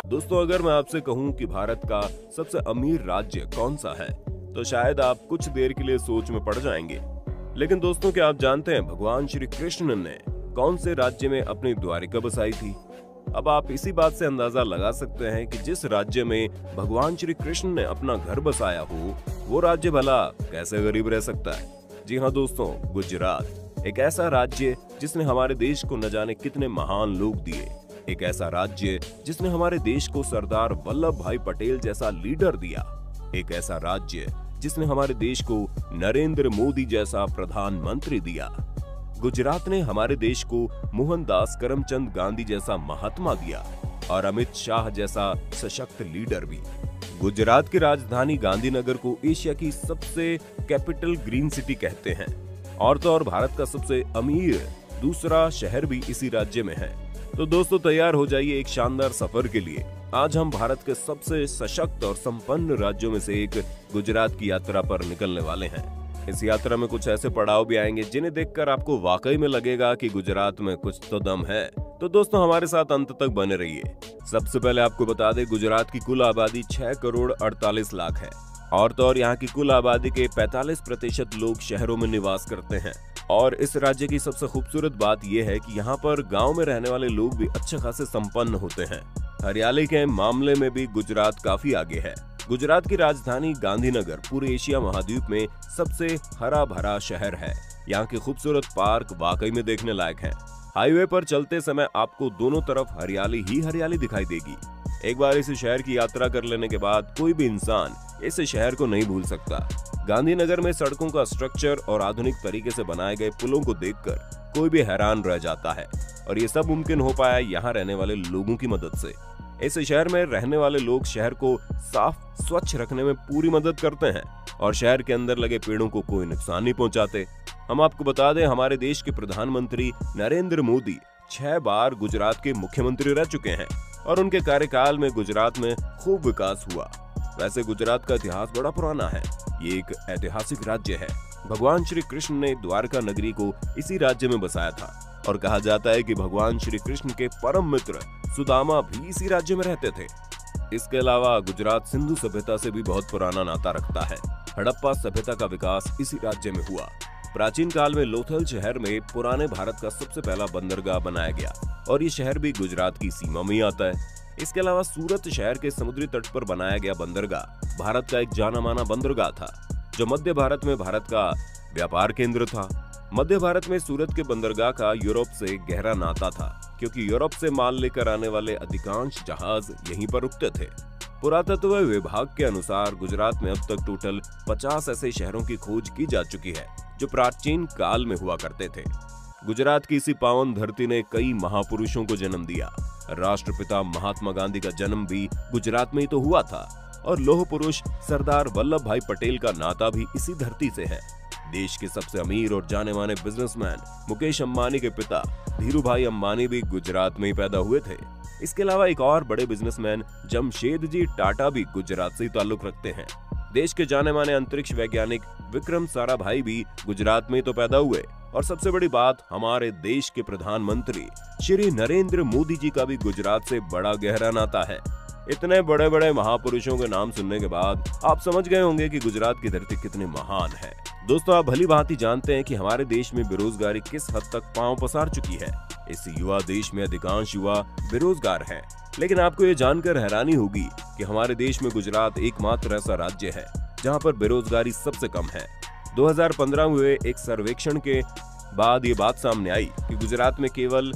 दोस्तों, अगर मैं आपसे कहूं कि भारत का सबसे अमीर राज्य कौन सा है, तो शायद आप कुछ देर के लिए सोच में पड़ जाएंगे। लेकिन दोस्तों, क्या आप जानते हैं भगवान श्री कृष्ण ने कौन से राज्य में अपनी द्वारिका बसाई थी? अब आप इसी बात से अंदाजा लगा सकते हैं कि जिस राज्य में भगवान श्री कृष्ण ने अपना घर बसाया हो, वो राज्य भला कैसे गरीब रह सकता है। जी हाँ दोस्तों, गुजरात एक ऐसा राज्य जिसने हमारे देश को न जाने कितने महान लोग दिए। एक ऐसा राज्य जिसने हमारे देश को सरदार वल्लभ भाई पटेल जैसा लीडर दिया। एक ऐसा राज्य जिसने हमारे देश को नरेंद्र मोदी जैसा प्रधानमंत्री दिया। गुजरात ने हमारे देश को मोहनदास करमचंद गांधी जैसा महात्मा दिया और अमित शाह जैसा सशक्त लीडर भी। गुजरात की राजधानी गांधीनगर को एशिया की सबसे कैपिटल ग्रीन सिटी कहते हैं। और तो और भारत का सबसे अमीर दूसरा शहर भी इसी राज्य में है। तो दोस्तों, तैयार हो जाइए एक शानदार सफर के लिए। आज हम भारत के सबसे सशक्त और संपन्न राज्यों में से एक गुजरात की यात्रा पर निकलने वाले हैं। इस यात्रा में कुछ ऐसे पड़ाव भी आएंगे जिन्हें देखकर आपको वाकई में लगेगा कि गुजरात में कुछ तो दम है। तो दोस्तों, हमारे साथ अंत तक बने रहिए। सबसे पहले आपको बता दें, गुजरात की कुल आबादी 6 करोड़ 48 लाख है। और तो और यहाँ की कुल आबादी के 45% लोग शहरों में निवास करते हैं। और इस राज्य की सबसे खूबसूरत बात यह है कि यहाँ पर गांव में रहने वाले लोग भी अच्छे खासे संपन्न होते हैं। हरियाली के मामले में भी गुजरात काफी आगे है। गुजरात की राजधानी गांधीनगर पूरे एशिया महाद्वीप में सबसे हरा भरा शहर है। यहाँ के खूबसूरत पार्क वाकई में देखने लायक हैं। हाईवे पर चलते समय आपको दोनों तरफ हरियाली ही हरियाली दिखाई देगी। एक बार इस शहर की यात्रा कर लेने के बाद कोई भी इंसान इस शहर को नहीं भूल सकता। गांधीनगर में सड़कों का स्ट्रक्चर और आधुनिक तरीके से बनाए गए पुलों को देखकर कोई भी हैरान रह जाता है। और ये सब मुमकिन हो पाया यहाँ रहने वाले लोगों की मदद से। इस शहर में रहने वाले लोग शहर को साफ स्वच्छ रखने में पूरी मदद करते हैं और शहर के अंदर लगे पेड़ों को कोई नुकसान नहीं पहुंचाते। हम आपको बता दें, हमारे देश के प्रधानमंत्री नरेंद्र मोदी 6 बार गुजरात के मुख्यमंत्री रह चुके हैं और उनके कार्यकाल में गुजरात में खूब विकास हुआ। वैसे गुजरात का इतिहास बड़ा पुराना है। ये एक ऐतिहासिक राज्य है। भगवान श्री कृष्ण ने द्वारका नगरी को इसी राज्य में बसाया था और कहा जाता है कि भगवान श्री कृष्ण के परम मित्र सुदामा भी इसी राज्य में रहते थे। इसके अलावा गुजरात सिंधु सभ्यता से भी बहुत पुराना नाता रखता है। हड़प्पा सभ्यता का विकास इसी राज्य में हुआ। प्राचीन काल में लोथल शहर में पुराने भारत का सबसे पहला बंदरगाह बनाया गया और ये शहर भी गुजरात की सीमा में ही आता है। इसके अलावा सूरत शहर के समुद्री तट पर बनाया गया बंदरगाह भारत का एक जाना माना बंदरगाह था, जो मध्य भारत में भारत का व्यापार केंद्र था। मध्य भारत में सूरत के बंदरगाह का यूरोप से गहरा नाता था, क्योंकि यूरोप से माल लेकर आने वाले अधिकांश जहाज यहीं पर रुकते थे। पुरातत्व विभाग के अनुसार गुजरात में अब तक टोटल 50 ऐसे शहरों की खोज की जा चुकी है जो प्राचीन काल में हुआ करते थे। गुजरात की इसी पावन धरती ने कई महापुरुषों को जन्म दिया। राष्ट्रपिता महात्मा गांधी का जन्म भी गुजरात में ही तो हुआ था और लौह पुरुष सरदार वल्लभ भाई पटेल का नाता भी इसी धरती से है। देश के सबसे अमीर और जाने माने बिजनेसमैन मुकेश अंबानी के पिता धीरू भाई अंबानी भी गुजरात में ही पैदा हुए थे। इसके अलावा एक और बड़े बिजनेसमैन जमशेद जी टाटा भी गुजरात से ही ताल्लुक रखते हैं। देश के जाने माने अंतरिक्ष वैज्ञानिक विक्रम साराभाई भी गुजरात में ही तो पैदा हुए। और सबसे बड़ी बात, हमारे देश के प्रधानमंत्री श्री नरेंद्र मोदी जी का भी गुजरात से बड़ा गहरा नाता है। इतने बड़े बड़े महापुरुषों के नाम सुनने के बाद आप समझ गए होंगे कि गुजरात की धरती कितनी महान है। दोस्तों, आप भली भांति जानते हैं कि हमारे देश में बेरोजगारी किस हद तक पांव पसार चुकी है। इस युवा देश में अधिकांश युवा बेरोजगार हैं। लेकिन आपको ये जानकर हैरानी होगी कि हमारे देश में गुजरात एकमात्र ऐसा राज्य है जहां पर बेरोजगारी सबसे कम है। 2015 में हुए एक सर्वेक्षण के बाद ये बात सामने आई कि गुजरात में केवल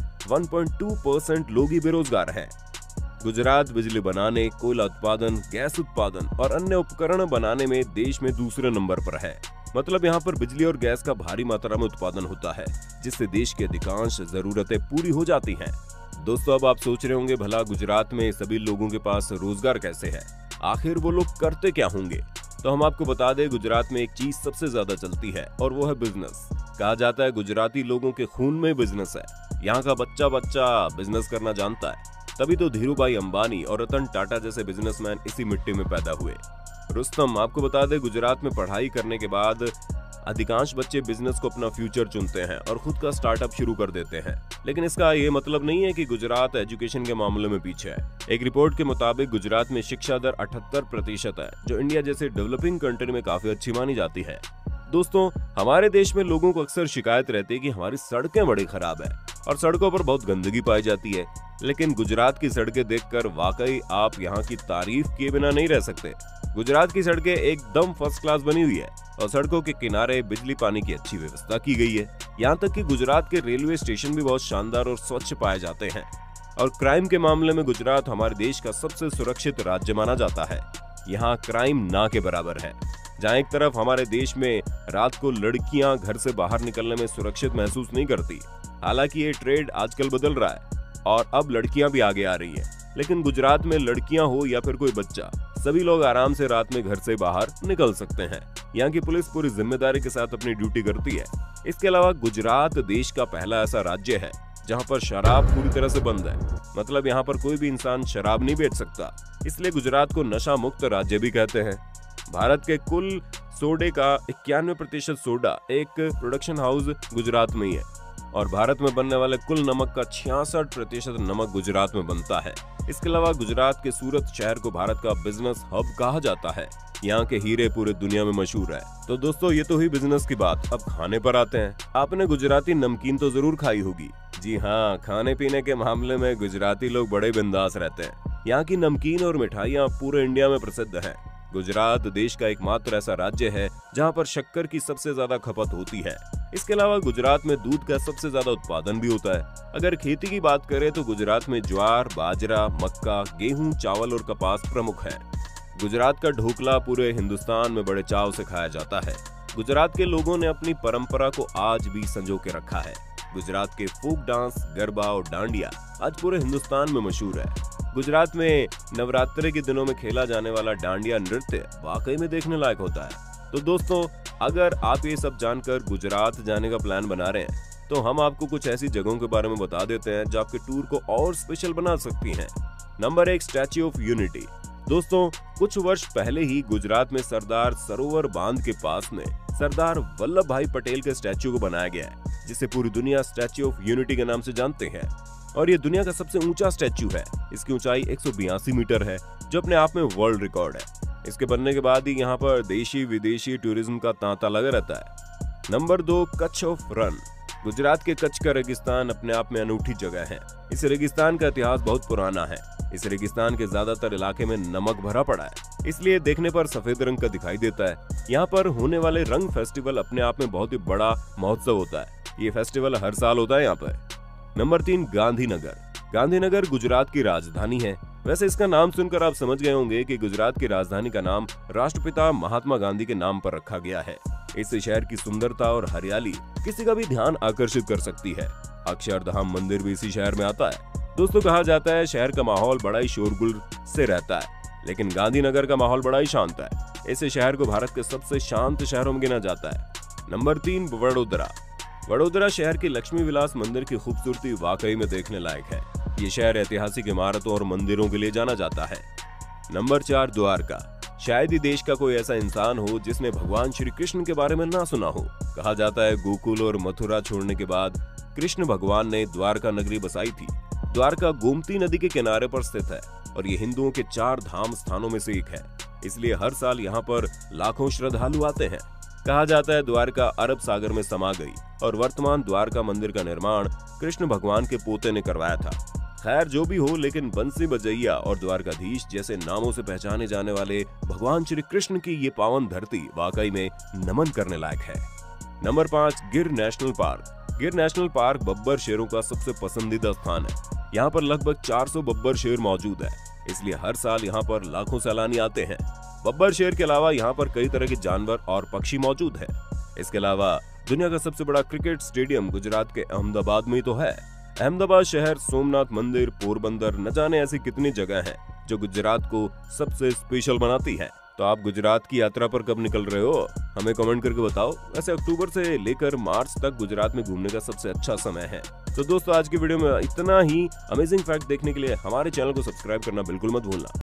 1.2% लोग ही बेरोजगार हैं। गुजरात बिजली बनाने, कोयला उत्पादन, गैस उत्पादन और अन्य उपकरण बनाने में देश में दूसरे नंबर पर है। मतलब यहाँ पर बिजली और गैस का भारी मात्रा में उत्पादन होता है, जिससे देश की अधिकांश जरूरतें पूरी हो जाती हैं। दोस्तों, अब आप सोच रहे होंगे, भला गुजरात में सभी लोगों के पास रोजगार कैसे है? आखिर वो लोग करते क्या होंगे? तो हम आपको बता दें, गुजरात में एक चीज सबसे ज्यादा चलती है और वो है बिजनेस। कहा जाता है गुजराती लोगों के खून में बिजनेस है। यहाँ का बच्चा बच्चा बिजनेस करना जानता है। तभी तो धीरू भाई अंबानी और रतन टाटा जैसे बिजनेसमैन इसी मिट्टी में पैदा हुए। रुस्तम, आपको बता दें, गुजरात में पढ़ाई करने के बाद अधिकांश बच्चे बिजनेस को अपना फ्यूचर चुनते हैं और खुद का स्टार्टअप शुरू कर देते हैं, लेकिन इसका ये मतलब नहीं है कि गुजरात एजुकेशन के मामले में पीछे है। एक रिपोर्ट के मुताबिक गुजरात में शिक्षा दर 78% है, जो इंडिया जैसे डेवलपिंग कंट्री में काफी अच्छी मानी जाती है। दोस्तों, हमारे देश में लोगों को अक्सर शिकायत रहती है कि हमारी सड़कें बड़ी खराब है और सड़कों पर बहुत गंदगी पाई जाती है, लेकिन गुजरात की सड़कें देखकर वाकई आप यहाँ की तारीफ किए बिना नहीं रह सकते। गुजरात की सड़कें एकदम फर्स्ट क्लास बनी हुई है और सड़कों के किनारे बिजली पानी की अच्छी व्यवस्था की गई है। यहाँ तक कि गुजरात के रेलवे स्टेशन भी बहुत शानदार और स्वच्छ पाए जाते हैं। और क्राइम के मामले में गुजरात हमारे देश का सबसे सुरक्षित राज्य माना जाता है। यहाँ क्राइम ना के बराबर है। जहाँ एक तरफ हमारे देश में रात को लड़कियां घर से बाहर निकलने में सुरक्षित महसूस नहीं करती, हालांकि ये ट्रेंड आजकल बदल रहा है और अब लड़कियां भी आगे आ रही हैं, लेकिन गुजरात में लड़कियां हो या फिर कोई बच्चा, सभी लोग आराम से रात में घर से बाहर निकल सकते हैं। यहाँ की पुलिस पूरी जिम्मेदारी के साथ अपनी ड्यूटी करती है। इसके अलावा गुजरात देश का पहला ऐसा राज्य है जहाँ पर शराब पूरी तरह से बंद है, मतलब यहाँ पर कोई भी इंसान शराब नहीं बेच सकता, इसलिए गुजरात को नशा मुक्त राज्य भी कहते हैं। भारत के कुल सोडे का 91% सोडा एक प्रोडक्शन हाउस गुजरात में ही है और भारत में बनने वाले कुल नमक का 66% नमक गुजरात में बनता है। इसके अलावा गुजरात के सूरत शहर को भारत का बिजनेस हब कहा जाता है। यहाँ के हीरे पूरे दुनिया में मशहूर है। तो दोस्तों, ये तो हुई बिजनेस की बात। अब खाने पर आते हैं। आपने गुजराती नमकीन तो जरूर खाई होगी। जी हाँ, खाने पीने के मामले में गुजराती लोग बड़े बिंदास रहते हैं। यहाँ की नमकीन और मिठाइयाँ पूरे इंडिया में प्रसिद्ध हैं। गुजरात देश का एकमात्र ऐसा राज्य है जहाँ पर शक्कर की सबसे ज्यादा खपत होती है। इसके अलावा गुजरात में दूध का सबसे ज्यादा उत्पादन भी होता है। अगर खेती की बात करें तो गुजरात में ज्वार, बाजरा, मक्का, गेहूं, चावल और कपास प्रमुख है। गुजरात का ढोकला पूरे हिंदुस्तान में बड़े चाव से खाया जाता है। गुजरात के लोगों ने अपनी परंपरा को आज भी संजो के रखा है। गुजरात के फोक डांस, गरबा और डांडिया आज पूरे हिंदुस्तान में मशहूर है। गुजरात में नवरात्रि के दिनों में खेला जाने वाला डांडिया नृत्य वाकई में देखने लायक होता है। तो दोस्तों, अगर आप ये सब जानकर गुजरात जाने का प्लान बना रहे हैं तो हम आपको कुछ ऐसी जगहों के बारे में बता देते हैं जो आपके टूर को और स्पेशल बना सकती हैं। Number 1, Statue of Unity. दोस्तों, कुछ वर्ष पहले ही गुजरात में सरदार सरोवर बांध के पास में सरदार वल्लभ भाई पटेल के स्टैच्यू को बनाया गया है, जिसे पूरी दुनिया स्टैच्यू ऑफ यूनिटी के नाम से जानते हैं और ये दुनिया का सबसे ऊंचा स्टैच्यू है। इसकी ऊंचाई 182 मीटर है, जो अपने आप में वर्ल्ड रिकॉर्ड है। इसके बनने के बाद ही यहाँ पर देशी विदेशी टूरिज्म का तांता लगा रहता है। नंबर 2, कच्छ ऑफ रण। गुजरात के कच्छ का रेगिस्तान अपने आप में अनूठी जगह है। इस रेगिस्तान का इतिहास बहुत पुराना है। इस रेगिस्तान के ज्यादातर इलाके में नमक भरा पड़ा है, इसलिए देखने पर सफेद रंग का दिखाई देता है। यहाँ पर होने वाले रंग फेस्टिवल अपने आप में बहुत ही बड़ा महोत्सव होता है। ये फेस्टिवल हर साल होता है यहाँ पर। नंबर 3, गांधीनगर। गांधीनगर गुजरात की राजधानी है। वैसे इसका नाम सुनकर आप समझ गए होंगे कि गुजरात की राजधानी का नाम राष्ट्रपिता महात्मा गांधी के नाम पर रखा गया है। इस शहर की सुंदरता और हरियाली किसी का भी ध्यान आकर्षित कर सकती है। अक्षरधाम मंदिर भी इसी शहर में आता है। दोस्तों, कहा जाता है शहर का माहौल बड़ा ही शोरगुल से रहता है, लेकिन गांधीनगर का माहौल बड़ा ही शांत है। इस शहर को भारत के सबसे शांत शहरों में गिना जाता है। नंबर 3, वडोदरा। वडोदरा शहर के लक्ष्मी विलास मंदिर की खूबसूरती वाकई में देखने लायक है। ये शहर ऐतिहासिक इमारतों और मंदिरों के लिए जाना जाता है। नंबर 4, द्वारका। शायद ही देश का कोई ऐसा इंसान हो जिसने भगवान श्री कृष्ण के बारे में ना सुना हो। कहा जाता है गोकुल और मथुरा छोड़ने के बाद कृष्ण भगवान ने द्वारका नगरी बसाई थी। द्वारका गोमती नदी के किनारे पर स्थित है और ये हिंदुओं के 4 धाम स्थानों में से एक है, इसलिए हर साल यहाँ पर लाखों श्रद्धालु आते हैं। कहा जाता है द्वारका अरब सागर में समा गई और वर्तमान द्वारका मंदिर का निर्माण कृष्ण भगवान के पोते ने करवाया था। खैर जो भी हो, लेकिन बंसी बजैया और द्वारकाधीश जैसे नामों से पहचाने जाने वाले भगवान श्री कृष्ण की ये पावन धरती वाकई में नमन करने लायक है। Number 5, Gir national park. Gir national park बब्बर शेरों का सबसे पसंदीदा स्थान है। यहाँ पर लगभग 400 बब्बर शेर मौजूद है, इसलिए हर साल यहाँ पर लाखों सैलानी आते हैं। बब्बर शेर के अलावा यहाँ पर कई तरह के जानवर और पक्षी मौजूद हैं। इसके अलावा दुनिया का सबसे बड़ा क्रिकेट स्टेडियम गुजरात के अहमदाबाद में तो है। अहमदाबाद शहर, सोमनाथ मंदिर, पोरबंदर, न जाने ऐसी कितनी जगह हैं जो गुजरात को सबसे स्पेशल बनाती है। तो आप गुजरात की यात्रा पर कब निकल रहे हो, हमें कमेंट करके बताओ। वैसे अक्टूबर से लेकर मार्च तक गुजरात में घूमने का सबसे अच्छा समय है। तो दोस्तों आज की वीडियो में इतना ही। अमेजिंग फैक्ट देखने के लिए हमारे चैनल को सब्सक्राइब करना बिल्कुल मत भूलना।